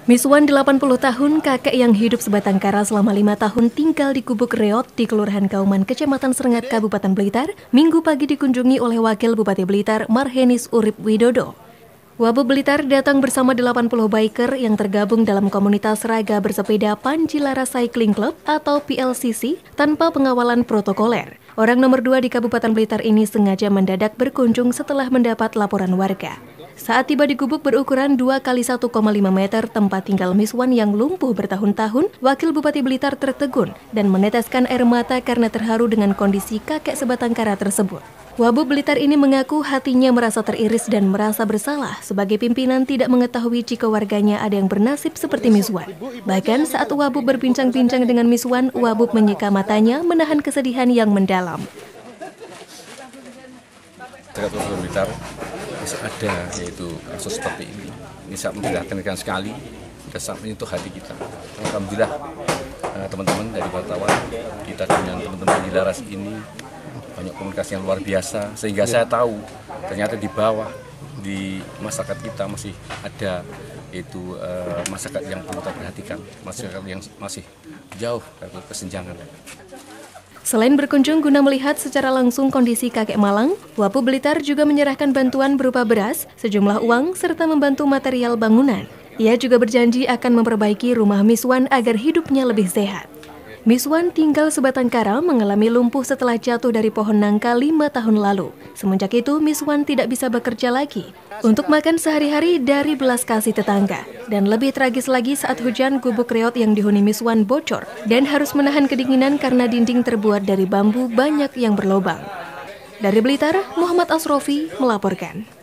Miswan 80 tahun, kakek yang hidup sebatang kara selama 5 tahun tinggal di Gubuk Reot di Kelurahan Kauman, Kecamatan Serengat, Kabupaten Blitar, Minggu pagi dikunjungi oleh Wakil Bupati Blitar, Marhenis Urip Widodo. Wabub Blitar datang bersama 80 biker yang tergabung dalam komunitas Raga Bersepeda Panjilara Cycling Club atau PLCC tanpa pengawalan protokoler. Orang nomor 2 di Kabupaten Blitar ini sengaja mendadak berkunjung setelah mendapat laporan warga. Saat tiba di gubuk berukuran 2 x 1,5 meter tempat tinggal Miswan yang lumpuh bertahun-tahun, Wakil Bupati Blitar tertegun dan meneteskan air mata karena terharu dengan kondisi kakek sebatang kara tersebut. Wabub Blitar ini mengaku hatinya merasa teriris dan merasa bersalah sebagai pimpinan tidak mengetahui jika warganya ada yang bernasib seperti Miswan. Bahkan saat Wabub berbincang-bincang dengan Miswan, Wabub menyeka matanya menahan kesedihan yang mendalam. Wabub Blitar bisa ada yaitu kasus seperti ini sangat memprihatinkan sekali dan sangat menyentuh hati kita. Alhamdulillah teman-teman dari wartawan kita dengan teman-teman di Laras ini banyak komunikasi yang luar biasa sehingga saya tahu ternyata di bawah di masyarakat kita masih ada yaitu masyarakat yang perlu kita perhatikan, masyarakat yang masih jauh dari kesenjangan. Selain berkunjung guna melihat secara langsung kondisi kakek malang, Wabub Blitar juga menyerahkan bantuan berupa beras, sejumlah uang, serta membantu material bangunan. Ia juga berjanji akan memperbaiki rumah Miswan agar hidupnya lebih sehat. Miswan tinggal sebatang kara mengalami lumpuh setelah jatuh dari pohon nangka 5 tahun lalu. Semenjak itu, Miswan tidak bisa bekerja lagi untuk makan sehari-hari dari belas kasih tetangga. Dan lebih tragis lagi saat hujan, gubuk reot yang dihuni Miswan bocor dan harus menahan kedinginan karena dinding terbuat dari bambu banyak yang berlobang. Dari Blitar, Muhammad Asrofi melaporkan.